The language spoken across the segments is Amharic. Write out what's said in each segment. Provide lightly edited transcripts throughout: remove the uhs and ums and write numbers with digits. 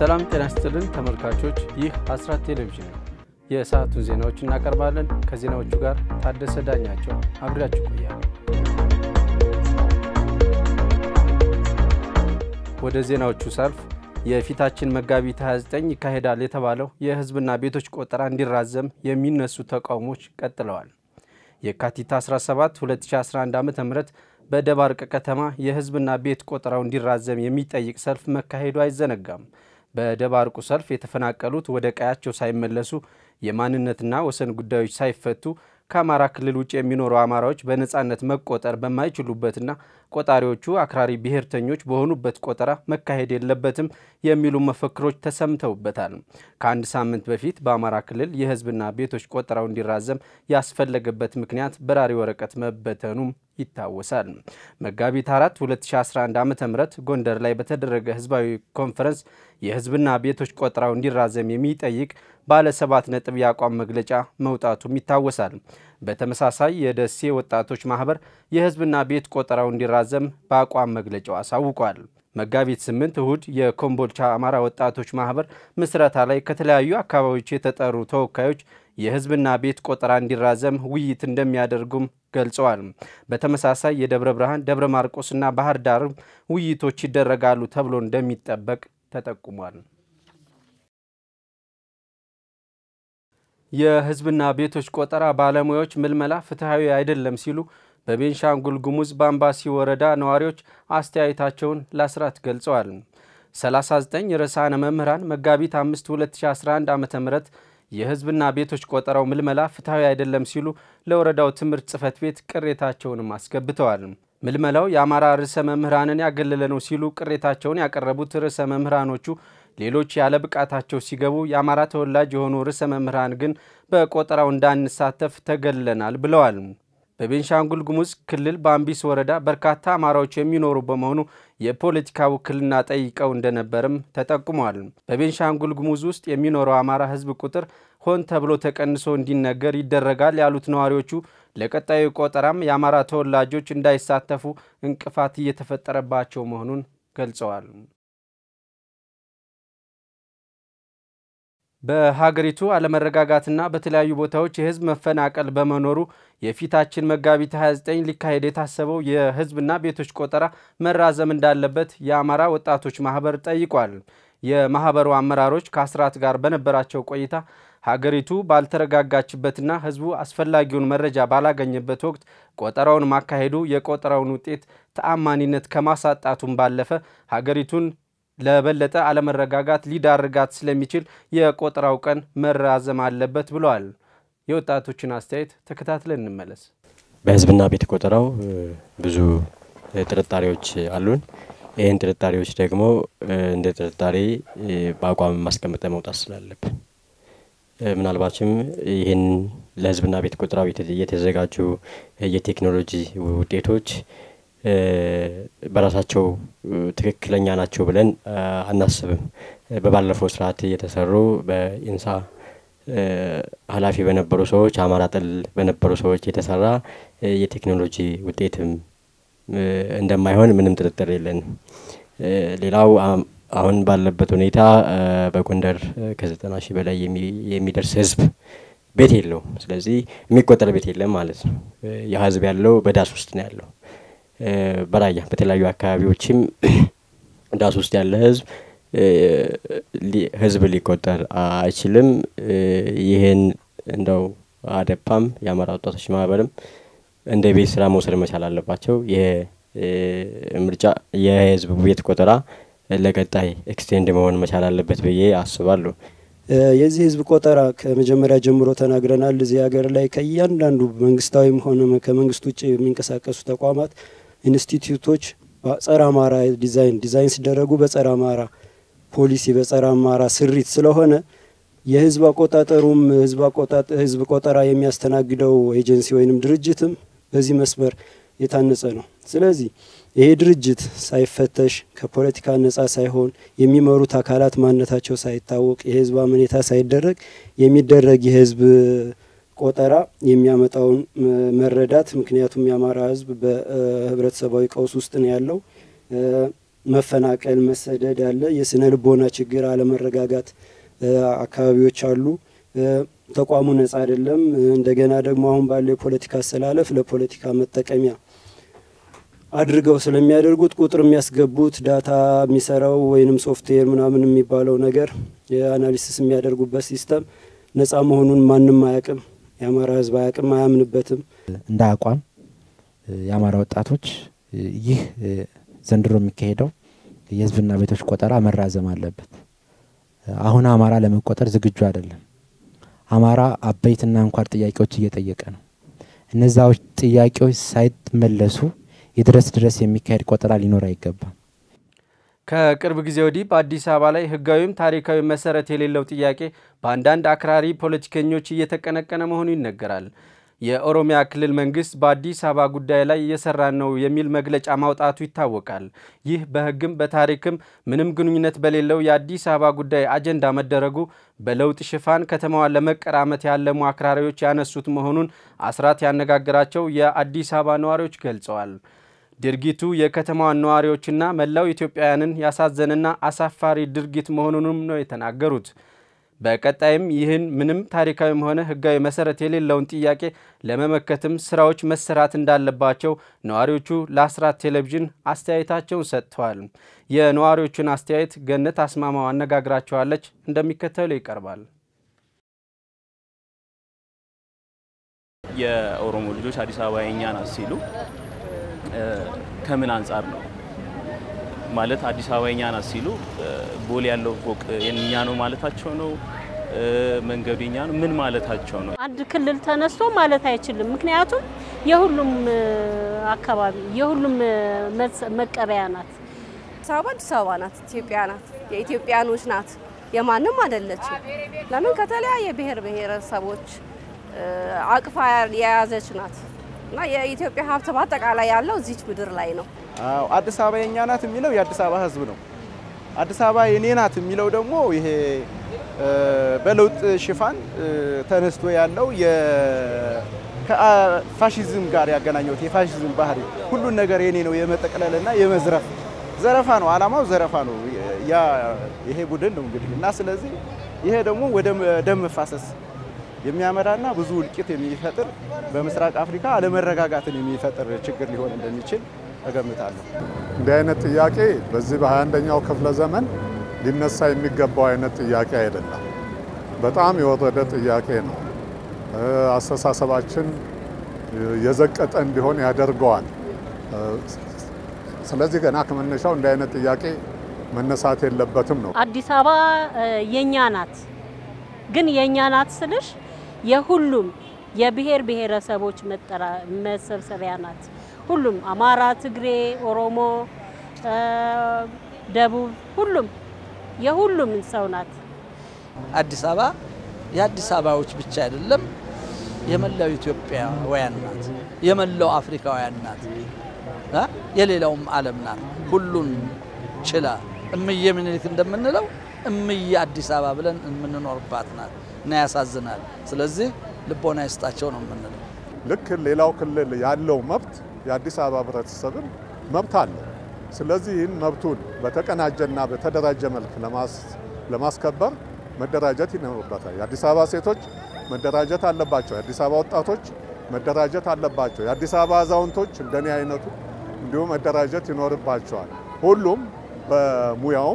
ሰላም ጤና ይስጥልን ተመልካቾች ይህ አስራት ቴሌቪዥን ነው የሰዓቱን ዜናዎች እናቀርባለን ከዜናዎቹ ጋር ታደሰ ዳኛቸው አብራችሁ ቆያለሁ ወደ ዜናዎቹ ሳልፍ የፊታችን መጋቢት 29 ይካሄዳል የተባለው የህዝብና ቤቶች ቆጠራ እንዲራዘም የሚነሱ ተቃውሞች ቀጥለዋል የካቲት 17 2011 ዓ.ም በደባርቅ ከተማ የህዝብና ቤት ቆጠራው እንዲራዘም የሚጠይቅ ሰልፍ መካሄዱ አይዘነጋም በደባርቁ ሰልፍ የተፈናቀሉት ወደ ቀያቸው ሳይመለሱ የማንነትና ወሰን ጉዳዮች ሳይፈቱ ከአማራ ክልል ውጭ የሚኖሩ አማራዎች በነጻነት መቆጠር በማይችሉበትና ቆጣሪዎቹ አክራሪ ብሔርተኞች በሆኑበት ቆጠራ መካሄድ የለበትም የሚሉ መፈክሮች ተሰምተውበታል ከአንድ ሳምንት በፊት በአማራ ክልል የህዝብና ቤቶች ቆጠራው እንዲራዘም ያስፈለገበት ምክንያት በራሪ ወረቀት መበተኑም ይታወሳል መጋቢት 4 2011 ዓ.ም ጎንደር ላይ በተደረገ ህዝባዊ ኮንፈረንስ የህዝብና ቤቶች ቆጠራው እንዲራዘም የሚጠይቅ ባለ 7 ነጥብ ያቋም መግለጫ መውጣቱም ይታወሳል በተመሳሳይ የደሴ ወጣቶች ማህበር የህዝብና ቤት ቆጠራው እንዲራዘም በአቋም መግለጫው አሳውቋል መጋቢት 8 እሁድ የኮምቦልቻ አማራ ወጣቶች ማህበር ምስረታ ላይ ከተለያዩ አካባቢዎች የተጠሩ ተወካዮች የህዝብና ቤት ቆጠራ እንዲራዘም ውይይት እንደሚያደርጉም ገልጸዋል በተመሳሳይ የደብረ ብርሃን ደብረ ማርቆስና ባህር ዳር ውይይቶች ይደረጋሉ ተብሎ እንደሚጠበቅ ተጠቁሟል የህዝብና ቤቶች ቆጠራ ባለሙያዎች ምልመላ ፍትሃዊ አይደለም ሲሉ በቤንሻንጉል ጉሙዝ ባምባሲ ወረዳ ነዋሪዎች አስተያየታቸውን ለአስራት ገልጸዋል 39 ርዕሳነ መምህራን መጋቢት 5 2011 ዓ.ም የህዝብና ቤቶች ቆጠራው ምልመላ ፍትሃዊ አይደለም ሲሉ ለወረዳው ትምህርት ጽፈት ቤት ቅሬታቸውን አስገብተዋል ምልመላው የአማራ ርዕሰ መምህራንን ያገለለ ነው ሲሉ ቅሬታቸውን ያቀረቡት ርዕሰ መምህራኖቹ ሌሎች ያለ ብቃታቸው ሲገቡ የአማራ ተወላጅ የሆኑ ርዕሰ መምህራን ግን በቆጠራው እንዳንሳተፍ ተገልለናል ብለዋል በቤንሻንጉል ጉሙዝ ክልል ባምቢስ ወረዳ በርካታ አማራዎች የሚኖሩ በመሆኑ የፖለቲካ ውክልና ጠይቀው እንደነበርም ተጠቁሟል በቤንሻንጉል ጉሙዝ ውስጥ የሚኖረው አማራ ህዝብ ቁጥር ሆን ተብሎ ተቀንሶ እንዲነገር ይደረጋል ያሉት ነዋሪዎቹ ለቀጣዩ ቆጠራም የአማራ ተወላጆች እንዳይሳተፉ እንቅፋት እየተፈጠረባቸው መሆኑን ገልጸዋል በሀገሪቱ አለመረጋጋትና በተለያዩ ቦታዎች የህዝብ መፈናቀል በመኖሩ የፊታችን መጋቢት 29 ሊካሄድ የታሰበው የህዝብና ቤቶች ቆጠራ መራዘም እንዳለበት የአማራ ወጣቶች ማህበር ጠይቋል የማህበሩ አመራሮች ከአስራት ጋር በነበራቸው ቆይታ ሀገሪቱ ባልተረጋጋችበትና ህዝቡ አስፈላጊውን መረጃ ባላገኘበት ወቅት ቆጠራውን ማካሄዱ የቆጠራውን ውጤት ተአማኒነት ከማሳጣቱም ባለፈ ሀገሪቱን ለበለጠ አለመረጋጋት ሊዳርጋት ስለሚችል የቆጠራው ቀን መራዘም አለበት ብለዋል የወጣቶችን አስተያየት ተከታትለን እንመለስ በህዝብና ቤት ቆጠራው ብዙ ጥርጣሬዎች አሉን ይሄን ጥርጣሬዎች ደግሞ እንደ ጥርጣሬ በአቋም ማስቀመጥ መውጣት ስላለብን ምናልባችም ይሄን ለህዝብና ቤት ቆጠራው የተዘጋጁ የቴክኖሎጂ ውጤቶች በራሳቸው ትክክለኛ ናቸው ብለን አናስብም በባለፈው ስርዓት የተሰሩ በኢንሳ ኃላፊ በነበሩ ሰዎች አማራ ጠል በነበሩ ሰዎች የተሰራ የቴክኖሎጂ ውጤትም እንደማይሆን ምንም ጥርጥር የለንም ሌላው አሁን ባለበት ሁኔታ በጎንደር ከ90 ሺህ በላይ የሚደርስ ህዝብ ቤት የለው ስለዚህ የሚቆጠር ቤት የለም ማለት ነው የህዝብ ያለው በዳስ ውስጥ ነው ያለው በራያ በተለያዩ አካባቢዎችም ዳስ ውስጥ ያለ ህዝብ ሊቆጠር አይችልም ይሄን እንደው አደፓም ያማራ ወጣቶች ማህበርም እንደ ቤት ስራ መውሰድ መቻል አለባቸው የምርጫ የህዝብ ቤት ቆጠራ ለቀጣይ ኤክስቴንድ መሆን መቻል አለበት ብዬ አስባለሁ የዚህ ህዝብ ቆጠራ ከመጀመሪያ ጀምሮ ተናግረናል እዚህ ሀገር ላይ ከያንዳንዱ መንግስታዊም ሆነ ከመንግስት ውጭ የሚንቀሳቀሱ ተቋማት ኢንስቲትዩቶች በጸረ አማራ ዲዛይን ሲደረጉ በጸረ አማራ ፖሊሲ በጸረ አማራ ስሪት ስለሆነ የህዝብ አቆጣጠሩም ህዝብ ቆጠራ የሚያስተናግደው ኤጀንሲ ወይንም ድርጅትም በዚህ መስመር የታነጸ ነው ስለዚህ ይሄ ድርጅት ሳይፈተሽ ከፖለቲካ ነፃ ሳይሆን የሚመሩት አካላት ማንነታቸው ሳይታወቅ የህዝብ አመኔታ ሳይደረግ የሚደረግ የህዝብ ቆጠራ የሚያመጣውን መረዳት ምክንያቱም ያማራ ህዝብ በህብረተሰባዊ ቀውስ ውስጥ ነው ያለው መፈናቀል፣ መሰደድ አለ። የስነ ልቦና ችግር፣ አለመረጋጋት አካባቢዎች አሉ። ተቋሙ ነጻ አይደለም። እንደገና ደግሞ አሁን ባለው የፖለቲካ አሰላለፍ ለፖለቲካ መጠቀሚያ አድርገው ስለሚያደርጉት ቁጥር የሚያስገቡት ዳታ የሚሰራው ወይንም ሶፍትዌር ምናምን የሚባለው ነገር የአናሊሲስ የሚያደርጉበት ሲስተም ነጻ መሆኑን ማንም አያውቅም። የአማራ ህዝብ አያውቅም፣ አያምንበትም። እንደ አቋም የአማራ ወጣቶች ይህ ዘንድሮ የሚካሄደው የህዝብና ቤቶች ቆጠራ መራዘም አለበት። አሁን አማራ ለመቆጠር ዝግጁ አይደለም። አማራ አበይትና አንኳር ጥያቄዎች እየጠየቀ ነው። እነዛው ጥያቄዎች ሳይመለሱ ድረስ የሚካሄድ ቆጠራ ሊኖር አይገባም። ከቅርብ ጊዜ ወዲህ በአዲስ አበባ ላይ ህጋዊም ታሪካዊ መሰረት የሌለው ጥያቄ በአንዳንድ አክራሪ ፖለቲከኞች እየተቀነቀነ መሆኑ ይነገራል። የኦሮሚያ ክልል መንግስት በአዲስ አበባ ጉዳይ ላይ እየሰራ ነው የሚል መግለጫ ማውጣቱ ይታወቃል። ይህ በህግም በታሪክም ምንም ግንኙነት በሌለው የአዲስ አበባ ጉዳይ አጀንዳ መደረጉ በለውጥ ሽፋን ከተማዋን ለመቀራመት ያለሙ አክራሪዎች ያነሱት መሆኑን አስራት ያነጋገራቸው የአዲስ አበባ ነዋሪዎች ገልጸዋል። ድርጊቱ የከተማዋን ነዋሪዎችና መላው ኢትዮጵያውያንን ያሳዘነና አሳፋሪ ድርጊት መሆኑንም ነው የተናገሩት። በቀጣይም ይህን ምንም ታሪካዊም ሆነ ህጋዊ መሰረት የሌለውን ጥያቄ ለመመከትም ስራዎች መሰራት እንዳለባቸው ነዋሪዎቹ ለአስራት ቴሌቪዥን አስተያየታቸውን ሰጥተዋል። የነዋሪዎቹን አስተያየት ገነት አስማማው አነጋግራቸዋለች፣ እንደሚከተለው ይቀርባል። የኦሮሞ ልጆች አዲስ አበባ የኛ ናት ሲሉ ከምን አንፃር ነው ማለት አዲስ አበባ የኛ ናት ሲሉ ቦሌ ያለው ፎቅ የኛ ነው ማለታቸው ነው? መንገዱ የኛ ነው ምን ማለታቸው ነው? አንድ ክልል ተነስቶ ማለት አይችልም። ምክንያቱም የሁሉም አካባቢ የሁሉም መቀበያ ናት። አዲስ አበባ ናት፣ ኢትዮጵያ ናት፣ የኢትዮጵያኖች ናት፣ የማንም አይደለችም። ለምን ከተለያየ ብሔር ብሔረሰቦች አቅፋ የያዘች ናት እና የኢትዮጵያ ሀብት በአጠቃላይ ያለው እዚች ምድር ላይ ነው። አዲስ አበባ የኛ ናት የሚለው የአዲስ አበባ ህዝብ ነው። አዲስ አበባ የኔ ናት የሚለው ደግሞ ይሄ በለውጥ ሽፋን ተነስቶ ያለው ከፋሺዝም ጋር ያገናኘው የፋሺዝም ባህሪ ሁሉን ነገር የኔ ነው የመጠቅለልና የመዝረፍ ዘረፋ ነው። አላማው ዘረፋ ነው። ይሄ ቡድን ነው እንግዲህ እና ስለዚህ ይሄ ደግሞ ወደ ደም መፋሰስ የሚያመራና ብዙ እልቂት የሚፈጥር በምስራቅ አፍሪካ አለመረጋጋትን የሚፈጥር ችግር ሊሆን እንደሚችል እገምታለሁ። እንዲህ አይነት ጥያቄ በዚህ በ21ኛው ክፍለ ዘመን ሊነሳ የሚገባው አይነት ጥያቄ አይደለም። በጣም የወረደ ጥያቄ ነው። አስተሳሰባችን የዘቀጠ እንዲሆን ያደርገዋል። ስለዚህ ገና ከመነሻው እንዲህ አይነት ጥያቄ መነሳት የለበትም ነው። አዲስ አበባ የኛ ናት፣ ግን የኛ ናት ስልሽ የሁሉም የብሔር ብሔረሰቦች መሰብሰቢያ ናት። ሁሉም አማራ፣ ትግሬ፣ ኦሮሞ፣ ደቡብ ሁሉም የሁሉም ሰው ናት። አዲስ አበባ የአዲስ አበባዎች ብቻ አይደለም፣ የመላው ኢትዮጵያውያን ናት፣ የመላው አፍሪካውያን ናት፣ የሌላውም ዓለም ናት። ሁሉን ችላ እምዬ ምኒልክ እንደምንለው እምዬ አዲስ አበባ ብለን የምንኖርባት ናት እና ያሳዝናል። ስለዚህ ልቦና ይስጣቸው ነው የምንለው። ልክ ሌላው ክልል ያለው መብት የአዲስ አበባ ህብረተሰብም መብት አለው። ስለዚህ ይህን መብቱን በተቀናጀና በተደራጀ መልክ ለማስከበር መደራጀት ይኖርበታል። የአዲስ አበባ ሴቶች መደራጀት አለባቸው። የአዲስ አበባ ወጣቶች መደራጀት አለባቸው። የአዲስ አበባ አዛውንቶች እንደኔ አይነቱ እንዲሁ መደራጀት ይኖርባቸዋል። ሁሉም በሙያውም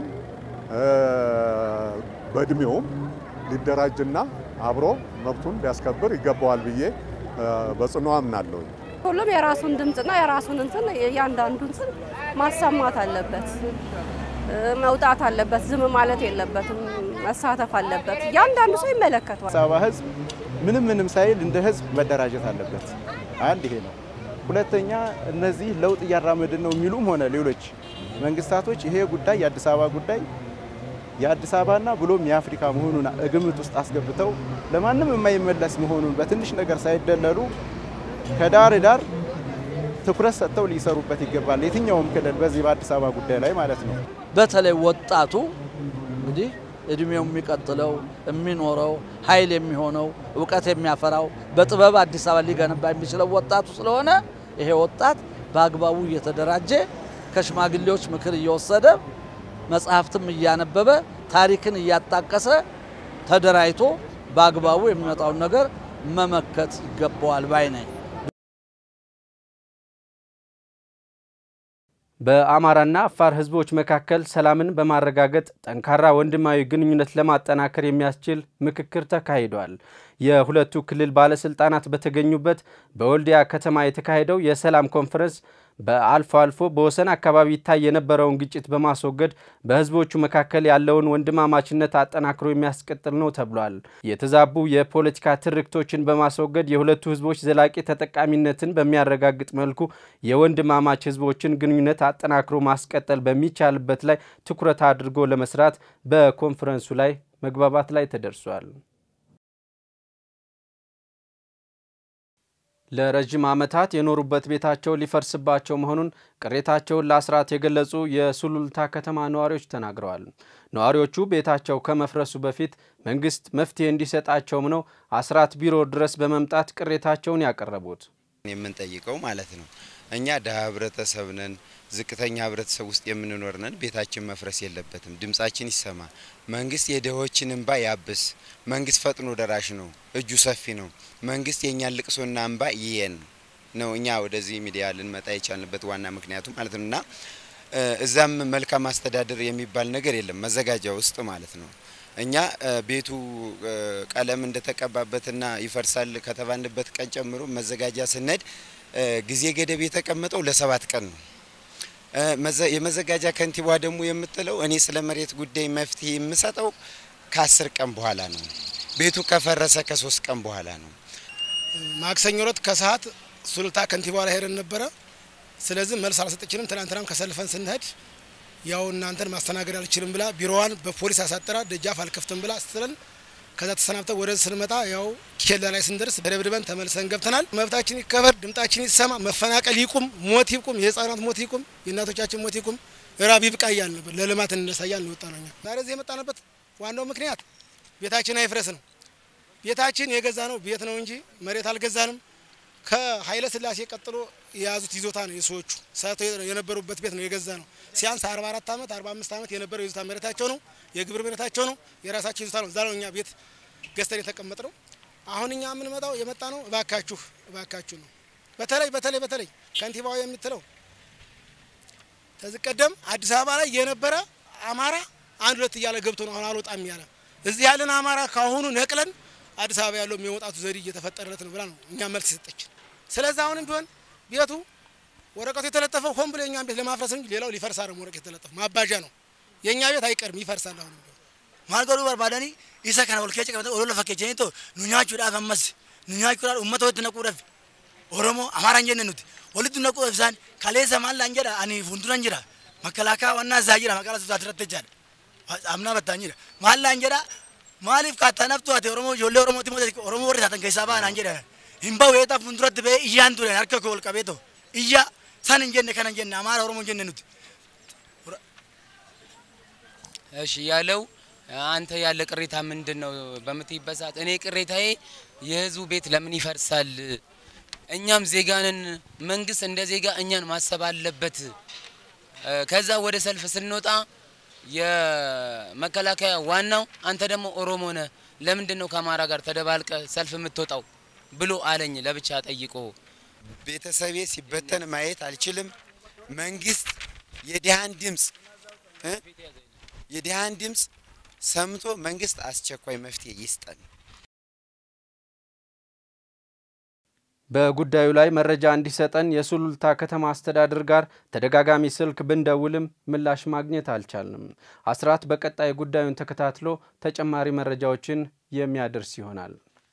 በእድሜውም ሊደራጅና አብሮ መብቱን ሊያስከብር ይገባዋል ብዬ በጽኑ አምናለሁ። ሁሉም የራሱን ድምጽና የራሱን እንትን ያንዳንዱን እንትን ማሰማት አለበት፣ መውጣት አለበት፣ ዝም ማለት የለበትም፣ መሳተፍ አለበት። ያንዳንዱ ሰው ይመለከታል። አዲስ አበባ ህዝብ ምንም ሳይል እንደ ህዝብ መደራጀት አለበት። አንድ ይሄ ነው። ሁለተኛ እነዚህ ለውጥ እያራመድን ነው የሚሉም ሆነ ሌሎች መንግስታቶች ይሄ ጉዳይ የአዲስ አበባ ጉዳይ የአዲስ አበባና ብሎም የአፍሪካ መሆኑን ግምት ውስጥ አስገብተው ለማንም የማይመለስ መሆኑን በትንሽ ነገር ሳይደለሉ ከዳር ዳር ትኩረት ሰጥተው ሊሰሩበት ይገባል። የትኛውም ክልል በዚህ በአዲስ አበባ ጉዳይ ላይ ማለት ነው። በተለይ ወጣቱ እንግዲህ እድሜው የሚቀጥለው የሚኖረው ኃይል የሚሆነው ዕውቀት የሚያፈራው በጥበብ አዲስ አበባ ሊገነባ የሚችለው ወጣቱ ስለሆነ ይሄ ወጣት በአግባቡ እየተደራጀ ከሽማግሌዎች ምክር እየወሰደ መጽሐፍትም እያነበበ ታሪክን እያጣቀሰ ተደራይቶ በአግባቡ የሚመጣውን ነገር መመከት ይገባዋል ባይ ነኝ። በአማራና አፋር ህዝቦች መካከል ሰላምን በማረጋገጥ ጠንካራ ወንድማዊ ግንኙነት ለማጠናከር የሚያስችል ምክክር ተካሂዷል። የሁለቱ ክልል ባለስልጣናት በተገኙበት በወልዲያ ከተማ የተካሄደው የሰላም ኮንፈረንስ በአልፎ አልፎ በወሰን አካባቢ ይታይ የነበረውን ግጭት በማስወገድ በህዝቦቹ መካከል ያለውን ወንድማማችነት አጠናክሮ የሚያስቀጥል ነው ተብሏል። የተዛቡ የፖለቲካ ትርክቶችን በማስወገድ የሁለቱ ህዝቦች ዘላቂ ተጠቃሚነትን በሚያረጋግጥ መልኩ የወንድማማች ህዝቦችን ግንኙነት አጠናክሮ ማስቀጠል በሚቻልበት ላይ ትኩረት አድርጎ ለመስራት በኮንፈረንሱ ላይ መግባባት ላይ ተደርሷል። ለረጅም ዓመታት የኖሩበት ቤታቸው ሊፈርስባቸው መሆኑን ቅሬታቸውን ለአስራት የገለጹ የሱሉልታ ከተማ ነዋሪዎች ተናግረዋል። ነዋሪዎቹ ቤታቸው ከመፍረሱ በፊት መንግስት መፍትሄ እንዲሰጣቸውም ነው አስራት ቢሮ ድረስ በመምጣት ቅሬታቸውን ያቀረቡት። የምንጠይቀው ማለት ነው እኛ ደሃ ህብረተሰብ ነን፣ ዝቅተኛ ህብረተሰብ ውስጥ የምንኖር ነን። ቤታችን መፍረስ የለበትም፣ ድምጻችን ይሰማ። መንግስት የደሆችን እንባ ያብስ። መንግስት ፈጥኖ ደራሽ ነው፣ እጁ ሰፊ ነው። መንግስት የኛን ልቅሶና እንባ ይየን ነው እኛ ወደዚህ ሚዲያ ልንመጣ የቻልንበት ዋና ምክንያቱ ማለት ነውና እዛም መልካም አስተዳደር የሚባል ነገር የለም መዘጋጃ ውስጥ ማለት ነው። እኛ ቤቱ ቀለም እንደተቀባበትና ይፈርሳል ከተባንበት ቀን ጨምሮ መዘጋጃ ስነድ ጊዜ ገደብ የተቀመጠው ለ7 ቀን ነው። የመዘጋጃ ከንቲባ ደግሞ የምትለው እኔ ስለ መሬት ጉዳይ መፍትሄ የምሰጠው ከ10 ቀን በኋላ ነው። ቤቱ ከፈረሰ ከ3 ቀን በኋላ ነው። ማክሰኞ ዕለት ከሰዓት ሱሉልታ ከንቲባ ላይ ሄደን ነበር። ስለዚህ መልስ አልሰጠችንም። ትናንትናም ከሰልፈን ስንሄድ ያው እናንተን ማስተናገድ አልችልም ብላ ቢሮዋን በፖሊስ አሳጥራ ደጃፍ አልከፍትም ብላ አስተለን ከዛ ተሰናብተው ወደ ስንመጣ ያው ኬላ ላይ ስንደርስ በደብድበን ተመልሰን ገብተናል። መብታችን ይከበር፣ ድምጣችን ይሰማ፣ መፈናቀል ይቁም፣ ሞት ይቁም፣ የህፃናት ሞት ይቁም፣ የእናቶቻችን ሞት ይቁም፣ ራብ ይብቃ እያልን ነበር። ለልማት እንነሳያል ነው ወጣነው። ዛሬ እዚህ የመጣንበት ዋናው ምክንያት ቤታችን አይፍረስ ነው። ቤታችን የገዛ ነው ቤት ነው እንጂ መሬት አልገዛንም። ከኃይለ ሥላሴ ቀጥሎ የያዙት ይዞታ ነው የሰዎቹ ሳቶ የነበሩበት ቤት ነው የገዛ ነው። ሲያንስ 44 ዓመት 45 ዓመት የነበረው ይዞታ መሬታቸው ነው፣ የግብር መሬታቸው ነው፣ የራሳቸው ይዞታ ነው። ዛሬ እኛ ቤት ገዝተን የተቀመጥነው አሁን እኛ ምን መጣው የመጣ ነው እባካችሁ ነው። በተለይ ከንቲባው የምትለው ተዝቀደም አዲስ አበባ ላይ የነበረ አማራ አንድ ሁለት እያለ ገብቶ ነው አሁን አልወጣም ያለ። እዚህ ያለን አማራ ካሁኑ ነቅለን አዲስ አበባ ያለው የሚወጣቱ ዘዴ እየተፈጠረለት ነው ብላ ነው እኛ መልስ ሰጠች። ስለዚህ አሁንም ቢሆን ቤቱ ወረቀቱ የተለጠፈው ሆን ብሎ የኛን ቤት ለማፍረስ እንጂ ሌላው ሊፈርስ አይደለም። ወረቀቱ የተለጠፈው ማባጃ ነው። የኛ ቤት አይቀርም ይፈርሳል። አሁን ማልገሩ ባርባዳኒ ኢሰከና ወልከጨ ከመተ ኦሮሎ ፈከጨኝቶ ኑኛቹ ዳፈመስ ኑኛቹ ዳል ኡመቶት ነቁረፍ ኦሮሞ አማራን ጀነኑት ወልዱ ነቁረፍሳን ካሌሰ ማላ እንጀራ አኒ ፉንዱራን ጀራ መከላካ ወና ዛጅራ መቀላ ሱታ ተረተጃል አምና በታኝራ ማላ እንጀራ ማሊፍ ካታነፍቱ አተ ኦሮሞ ጆሌ ኦሮሞ ቲሞቴ ኦሮሞ ወርታ ተንከይሳባ አንጀራ ኢምባው የታ ፉንዱራት በ ኢያንዱ አርከኮ ወልቀቤቶ ኢያ ሳን እንጀነ ከነ እንጀነ አማራ ኦሮሞ ጀነኑት እሺ ያለው አንተ ያለ ቅሬታ ምንድነው በመትይበሳት? እኔ ቅሬታዬ የህዝቡ ቤት ለምን ይፈርሳል? እኛም ዜጋንን መንግስት እንደ ዜጋ እኛን ማሰብ አለበት። ከዛ ወደ ሰልፍ ስንወጣ የመከላከያ ዋናው አንተ ደግሞ ኦሮሞ ነህ ለምንድነው ከአማራ ጋር ተደባልቀ ሰልፍ የምትወጣው ብሎ አለኝ። ለብቻ ጠይቆ ቤተሰቤ ሲበተን ማየት አልችልም። መንግስት የዲሃን ድምጽ ሰምቶ መንግስት አስቸኳይ መፍትሄ ይስጠን። በጉዳዩ ላይ መረጃ እንዲሰጠን የሱሉልታ ከተማ አስተዳደር ጋር ተደጋጋሚ ስልክ ብንደውልም ምላሽ ማግኘት አልቻልንም። አስራት በቀጣይ ጉዳዩን ተከታትሎ ተጨማሪ መረጃዎችን የሚያደርስ ይሆናል።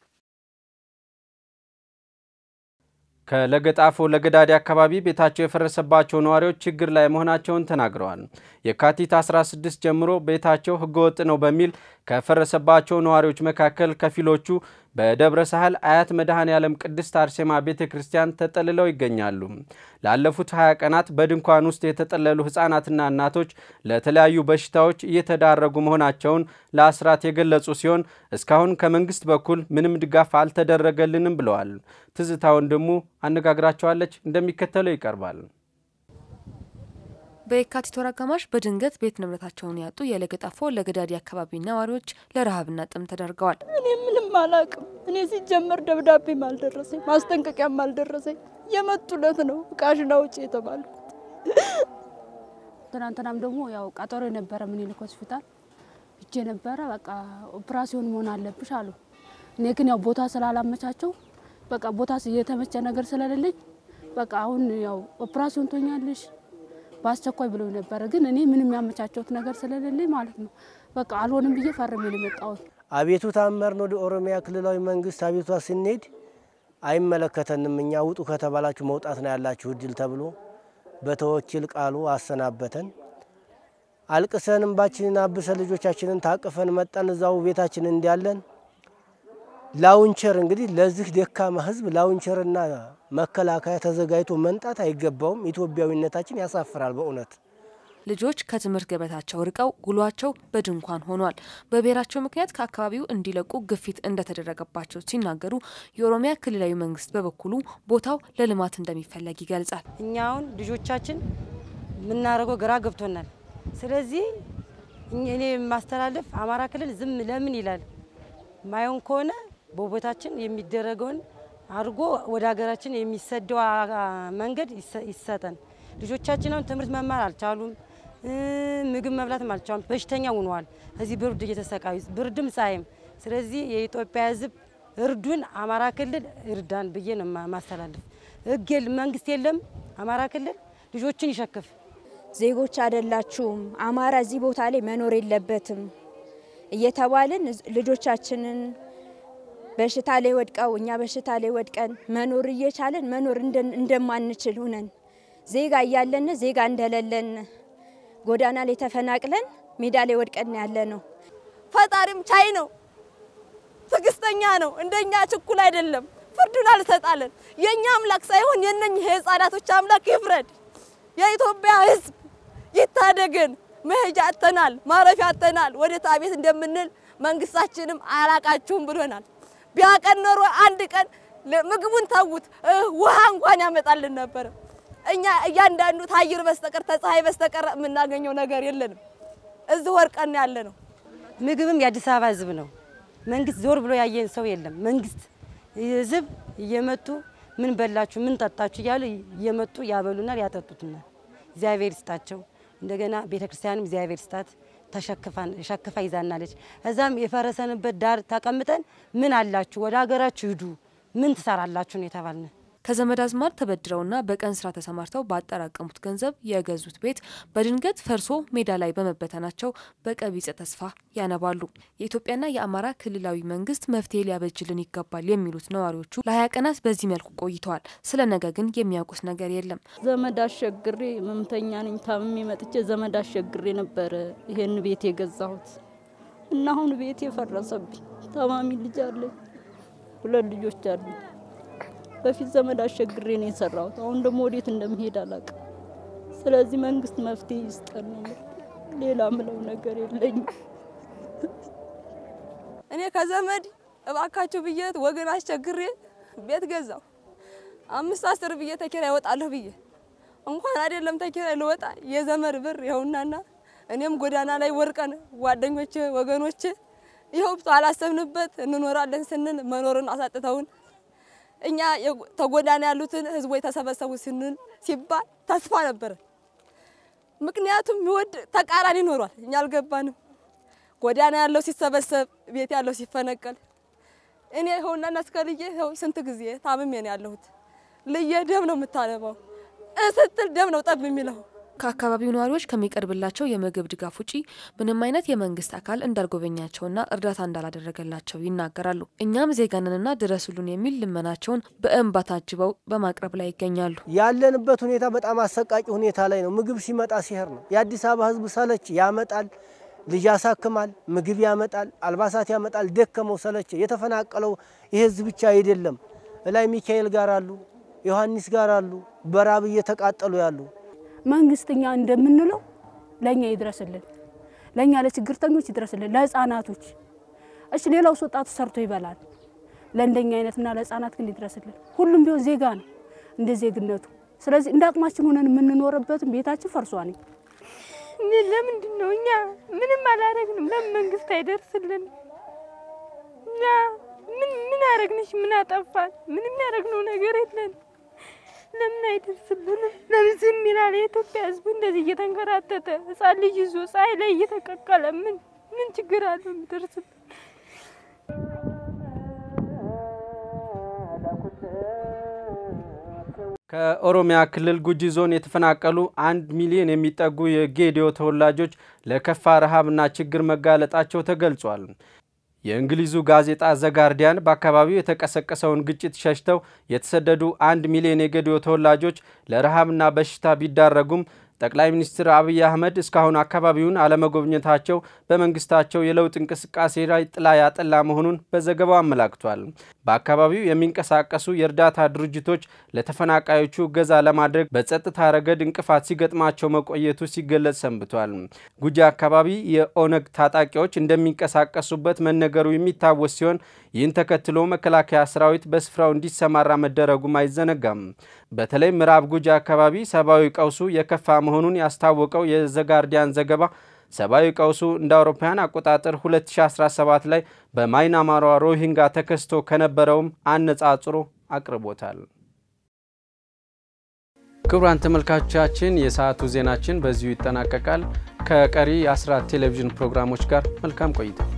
ከለገጣፎ ለገዳዲ አካባቢ ቤታቸው የፈረሰባቸው ነዋሪዎች ችግር ላይ መሆናቸውን ተናግረዋል። የካቲት 16 ጀምሮ ቤታቸው ህገወጥ ነው በሚል ከፈረሰባቸው ነዋሪዎች መካከል ከፊሎቹ በደብረ ሳህል አያት መድኃኔ ዓለም ቅድስት አርሴማ ቤተክርስቲያን ተጠልለው ይገኛሉ። ላለፉት 20 ቀናት በድንኳን ውስጥ የተጠለሉ ህፃናትና እናቶች ለተለያዩ በሽታዎች እየተዳረጉ መሆናቸውን ለአስራት የገለጹ ሲሆን እስካሁን ከመንግስት በኩል ምንም ድጋፍ አልተደረገልንም ብለዋል። ትዝታ ወንድሙ አነጋግራቸዋለች፣ እንደሚከተለው ይቀርባል። በየካቲት ወር አጋማሽ በድንገት ቤት ንብረታቸውን ያጡ የለገጣፎ ለገዳዲ አካባቢ ነዋሪዎች ለረሃብና ጥም ተዳርገዋል። እኔ ምንም አላቅም። እኔ ሲጀመር ደብዳቤም አልደረሰኝ ማስጠንቀቂያም አልደረሰኝ። የመጡለት ነው ቃሽና ውጪ የተባልኩት። ትናንትናም ደግሞ ያው ቀጠሮ የነበረ ምኒልክ ሆስፒታል እጄ ነበረ በቃ ኦፕራሲዮን መሆን አለብሽ አሉ። እኔ ግን ያው ቦታ ስላላመቻቸው በቃ ቦታ የተመቸ ነገር ስለሌለኝ በቃ አሁን ያው ኦፕራሲዮን ትሆኛለሽ ባስቸኳይ ብለው ነበር። ግን እኔ ምንም ያመቻቸውት ነገር ስለሌለኝ ማለት ነው በቃ አልሆንም ብዬ ፈርሜ ለመጣው። አቤቱታ አመርን ወደ ኦሮሚያ ክልላዊ መንግስት አቤቱታ ስንሄድ አይመለከተንም እኛ ውጡ ከተባላችሁ መውጣት ነው ያላችሁ እድል ተብሎ በተወኪል ቃሉ አሰናበተን። አልቅሰንም ባችንን አብሰን ልጆቻችንን ታቅፈን መጣን። እዛው ቤታችን እንዲያለን ላውንቸር እንግዲህ ለዚህ ደካማ ህዝብ ላውንቸርና መከላከያ ተዘጋጅቶ መንጣት አይገባውም። ኢትዮጵያዊነታችን ያሳፍራል በእውነት። ልጆች ከትምህርት ገበታቸው ርቀው ጉሏቸው በድንኳን ሆኗል። በብሔራቸው ምክንያት ከአካባቢው እንዲለቁ ግፊት እንደተደረገባቸው ሲናገሩ የኦሮሚያ ክልላዊ መንግስት በበኩሉ ቦታው ለልማት እንደሚፈለግ ይገልጻል። እኛውን ልጆቻችን ምናረገው ግራ ገብቶናል። ስለዚህ እኔ ማስተላለፍ አማራ ክልል ዝም ለምን ይላል? ማይሆን ከሆነ በቦታችን የሚደረገውን አድርጎ ወደ ሀገራችን የሚሰደው መንገድ ይሰጠን። ልጆቻችንን ትምህርት መማር አልቻሉም፣ ምግብ መብላትም አልቻሉም፣ በሽተኛ ሆነዋል። እዚህ ብርድ እየተሰቃዩ ብርድም ፀሐይም። ስለዚህ የኢትዮጵያ ህዝብ እርዱን፣ አማራ ክልል እርዳን ብዬ ነው ማስተላለፍ። ህግ መንግስት የለም አማራ ክልል ልጆችን ይሸክፍ። ዜጎች አይደላችሁም አማራ እዚህ ቦታ ላይ መኖር የለበትም እየተባልን ልጆቻችንን በሽታ ላይ ወድቀው እኛ በሽታ ላይ ወድቀን መኖር እየቻለን መኖር እንደማንችል ሆነን ዜጋ እያለን ዜጋ እንደሌለን ጎዳና ላይ ተፈናቅለን ሜዳ ላይ ወድቀን ያለ ነው። ፈጣሪም ቻይ ነው፣ ትግስተኛ ነው፣ እንደኛ ችኩል አይደለም። ፍርዱን አልሰጣለን። የኛ አምላክ ሳይሆን የነኚህ ህፃናቶች አምላክ ይፍረድ። የኢትዮጵያ ህዝብ ይታደገን። መሄጃ አጥተናል፣ ማረፊያ አጥተናል። ወደ ታቤት እንደምንል መንግስታችንም አላቃችሁም ብሎናል። ቢያቀን ኖሮ አንድ ቀን ምግቡን ታውት ውሃ እንኳን ያመጣልን ነበር። እኛ እያንዳንዱ ታይር በስተቀር ተፀሐይ በስተቀር የምናገኘው ነገር የለንም። እዚህ ወርቀን ያለ ነው። ምግብም የአዲስ አበባ ህዝብ ነው። መንግስት ዞር ብሎ ያየን ሰው የለም። መንግስት ህዝብ እየመጡ ምን በላችሁ ምን ጠጣችሁ እያሉ እየመጡ ያበሉናል ያጠጡናል። እግዚአብሔር ይስጣቸው። እንደገና ቤተክርስቲያንም እግዚአብሔር ይስጣት ሸክፋ ይዛናለች። እዛም የፈረሰንበት ዳር ተቀምጠን ምን አላችሁ ወደ ሀገራችሁ ሂዱ ምን ትሰራላችሁ ነው የተባልነ። ከዘመድ አዝማድ ተበድረውና በቀን ስራ ተሰማርተው ባጠራቀሙት ገንዘብ የገዙት ቤት በድንገት ፈርሶ ሜዳ ላይ በመበተናቸው በቀቢጸ ተስፋ ያነባሉ። የኢትዮጵያና የአማራ ክልላዊ መንግስት መፍትሄ ሊያበጅልን ይገባል የሚሉት ነዋሪዎቹ ለ20 ቀናት በዚህ መልኩ ቆይተዋል። ስለ ነገ ግን የሚያውቁት ነገር የለም። ዘመድ አሸግሬ መምተኛ ነኝ ታምሜ መጥቼ ዘመድ አሸግሬ ነበር ይሄን ቤት የገዛሁት እና አሁን ቤት የፈረሰብኝ ታማሚ ልጅ አለኝ፣ 2 ልጆች አሉኝ። በፊት ዘመድ አሸግሬ ነው የሰራሁት። አሁን ደግሞ ወዴት እንደምሄድ አላውቅም። ስለዚህ መንግስት መፍትሄ ይስጠን ነው። ሌላ ምለው ነገር የለኝም። እኔ ከዘመድ እባካችሁ ብዬ ወገን አስቸግሬ ቤት ገዛው 5-10 ብዬ ተኪራይ ወጣለሁ ብዬ እንኳን አይደለም ተኪራይ ልወጣ የዘመድ ብር ይኸውናና እኔም ጎዳና ላይ ወርቀን ጓደኞቼ ወገኖቼ ይኸው አላሰብንበት እንኖራለን ስንል መኖርን አሳጥተውን እኛ ተጎዳና ያሉትን ህዝቦች ተሰበሰቡ ስንል ሲባል ተስፋ ነበር። ምክንያቱም ይወድ ተቃራኒ ኖሯል። እኛ አልገባንም። ጎዳና ያለው ሲሰበሰብ ቤት ያለው ሲፈነቀል እኔ ሆና ናስከልዬ ሆ ስንት ጊዜ ታምሜ ነው ያለሁት። ለየደም ነው የምታነባው እስትል ደም ነው ጠብ የሚለው። ከአካባቢው ነዋሪዎች ከሚቀርብላቸው የምግብ ድጋፍ ውጪ ምንም አይነት የመንግስት አካል እንዳልጎበኛቸውና እርዳታ እንዳላደረገላቸው ይናገራሉ። እኛም ዜጋንንና ድረሱልን የሚል ልመናቸውን በእንባ ታጅበው በማቅረብ ላይ ይገኛሉ። ያለንበት ሁኔታ በጣም አሰቃቂ ሁኔታ ላይ ነው። ምግብ ሲመጣ ሲሄር ነው። የአዲስ አበባ ህዝብ ሰለች ያመጣል፣ ልጅ ያሳክማል፣ ምግብ ያመጣል፣ አልባሳት ያመጣል። ደከመው ሰለች። የተፈናቀለው ይሄ ህዝብ ብቻ አይደለም። ላይ ሚካኤል ጋር አሉ፣ ዮሐንስ ጋር አሉ፣ በራብ እየተቃጠሉ ያሉ። መንግስትኛ እንደምንለው ለኛ ይድረስልን፣ ለኛ ለችግርተኞች ይድረስልን፣ ለህፃናቶች እሺ ሌላው ወጣቱ ሰርቶ ይበላል። ለእንደኛ አይነትና ለህፃናት ግን ይድረስልን። ሁሉም ቢሆን ዜጋ ነው። እንደ ዜግነቱ ስለዚህ እንዳቅማችን ሆነን የምንኖርበት ቤታችን ፈርሷል ለምንድን ነው እኛ ምንም አላረግንም ለምን መንግስት አይደርስልን ምን አረግንሽ ምን አጠፋን ምንም ያረግነው ነገር የለን ለምን አይደርስልን ለምን ዝም ይላል የኢትዮጵያ ህዝብ እንደዚህ እየተንከራተተ ህፃን ልጅ ይዞ ፀሐይ ላይ እየተቀቀለ ምን ችግር አለው የሚደርስልን ከኦሮሚያ ክልል ጉጂ ዞን የተፈናቀሉ 1 ሚሊዮን የሚጠጉ የጌዲዮ ተወላጆች ለከፋ ረሃብና ችግር መጋለጣቸው ተገልጿል። የእንግሊዙ ጋዜጣ ዘጋርዲያን በአካባቢው የተቀሰቀሰውን ግጭት ሸሽተው የተሰደዱ 1 ሚሊዮን የጌዲዮ ተወላጆች ለረሃብና በሽታ ቢዳረጉም ጠቅላይ ሚኒስትር አብይ አህመድ እስካሁን አካባቢውን አለመጎብኘታቸው በመንግስታቸው የለውጥ እንቅስቃሴ ላይ ጥላ ያጠላ መሆኑን በዘገባው አመላክቷል። በአካባቢው የሚንቀሳቀሱ የእርዳታ ድርጅቶች ለተፈናቃዮቹ ገዛ ለማድረግ በጸጥታ ረገድ እንቅፋት ሲገጥማቸው መቆየቱ ሲገለጽ ሰንብቷል። ጉጂ አካባቢ የኦነግ ታጣቂዎች እንደሚንቀሳቀሱበት መነገሩ የሚታወስ ሲሆን ይህን ተከትሎ መከላከያ ሰራዊት በስፍራው እንዲሰማራ መደረጉም አይዘነጋም። በተለይ ምዕራብ ጉጂ አካባቢ ሰብአዊ ቀውሱ የከፋ መሆኑን ያስታወቀው የዘጋርዲያን ዘገባ ሰብአዊ ቀውሱ እንደ አውሮፓውያን አቆጣጠር 2017 ላይ በማይናማሯ ሮሂንጋ ተከስቶ ከነበረውም አነጻጽሮ አቅርቦታል። ክቡራን ተመልካቾቻችን የሰዓቱ ዜናችን በዚሁ ይጠናቀቃል። ከቀሪ የአስራት ቴሌቪዥን ፕሮግራሞች ጋር መልካም ቆይታ